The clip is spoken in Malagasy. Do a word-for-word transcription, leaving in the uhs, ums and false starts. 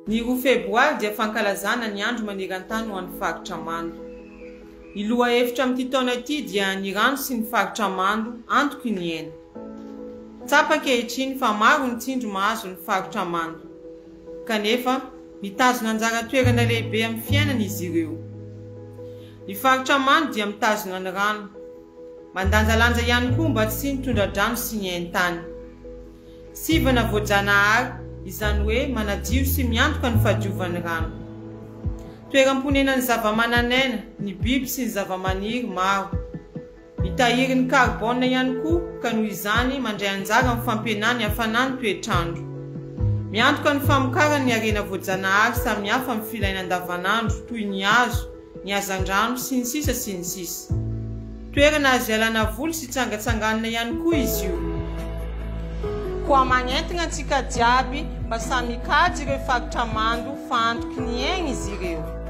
Ny roa febroary dia fankalazana ny andro maneran-tany ho an'ny faritra mando. Ny loha hevitra amin'ity taona ity dia ny rano sy ny faritra mando antoky ny aina. Tsapa ankehitriny fa maro ny tsindro mahazo ny faritra mando. Kanefa mitazona anjara toerana lehibe amin'ny fiainana izy ireo. Ny faritra mando dia mitazona ny rano. Mandanjalanja ihany koa mba tsy mitondra-drano sy ny hain-tany. Sivana voajanahary, izany hoe manadio sy miantoka ny fadiovan'ny rano. Toeram-ponenan'ny zava-manan'aina, ny biby sy ny zava-maniry maro. Mitahiry ny karbona ihany koa ka noho izany mandray anjara amin'ny fampihenany hafanany toetrandro. Miantoka ny famokarany harena voajanahary samihafa amin'ny filaina andavanandro toy ny hazo, ny hazandrano sy ny sisa sy ny sisa. Toerana azo ialana voly sy tsangatsanganana ihany koa izy io. Koa magnentina antsika jiaby mba samy mikajy ireo faritra mando fa antoky ny aina izy ireo.